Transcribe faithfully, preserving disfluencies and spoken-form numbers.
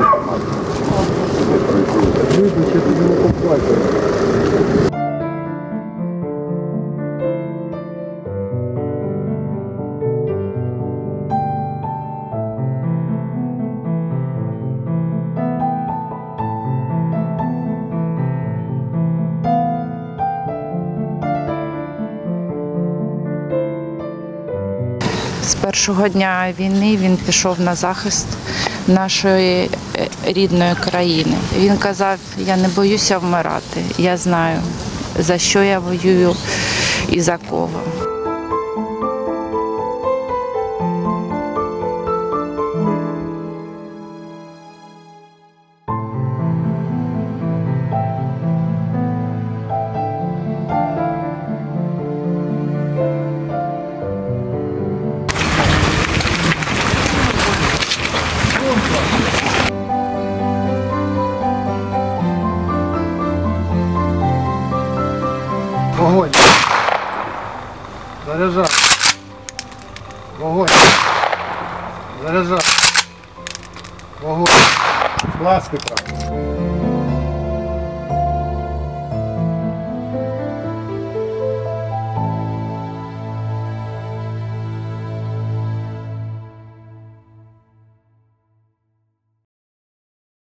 З першого дня війни він пішов на захист нашої рідної країни. Він казав, я не боюся вмирати, я знаю, за що я воюю і за кого. Вогонь. Заряджай. Вогонь. Заряджай. Вогонь. Пластика.